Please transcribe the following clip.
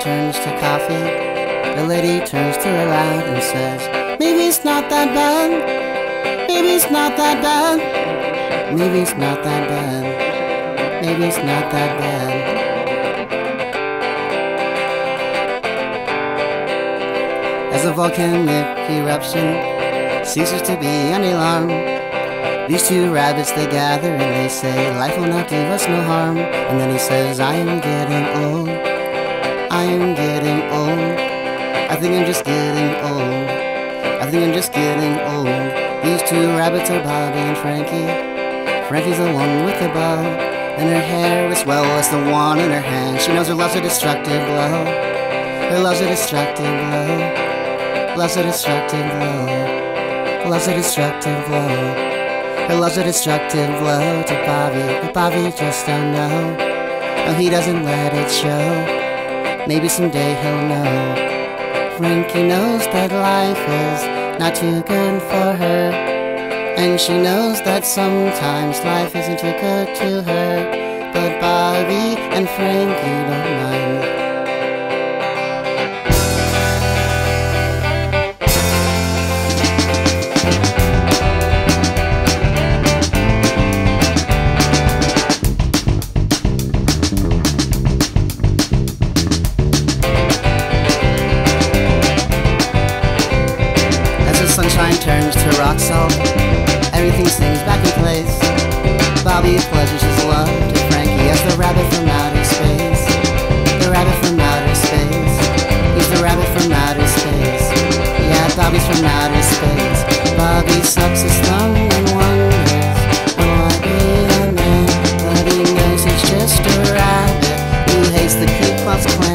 turns to coffee. The lady turns to her lad and says, maybe it's not that bad. Maybe it's not that bad. Maybe it's not that bad. Maybe it's not that bad. As a volcanic eruption ceases to be any alarm, these two rabbits, they gather and they say, life will not do us no harm. And then he says, I am getting old. I am getting old. I think I'm just getting old. I think I'm just getting old. These two rabbits are Bobby and Frankie. Frankie's the one with the bow, and her hair as well as the wand in her hand. She knows her love's a destructive blow. Her love's a destructive blow. Love's a destructive blow. Love's a destructive blow. Her love's a destructive blow to Bobby, but Bobby just don't know. No, he doesn't let it show. Maybe someday he'll know. Frankie knows that life is not too good for her, and she knows that sometimes life isn't too good to her. But Bobby and Frankie don't mind. Sunshine turns to rock salt. Everything seems back in place. Bobby pledges his love to Frankie as the rabbit from outer space. The rabbit from outer space. He's the rabbit from outer space. Yeah, Bobby's from outer space. Bobby sucks his thumb and wonders, will I be a man? But he knows he's just a rabbit who hates the Ku Klux Klan.